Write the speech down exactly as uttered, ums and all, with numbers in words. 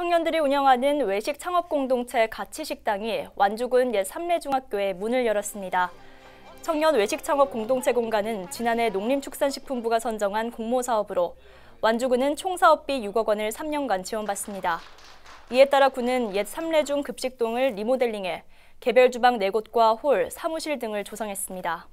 청년들이 운영하는 외식 창업 공동체 가치식당이 완주군 옛 삼례중학교에 문을 열었습니다. 청년 외식 창업 공동체 공간은 지난해 농림축산식품부가 선정한 공모사업으로 완주군은 총 사업비 육억 원을 삼 년간 지원받습니다. 이에 따라 군은 옛 삼례중 급식동을 리모델링해 개별 주방 네 곳과 홀, 사무실 등을 조성했습니다.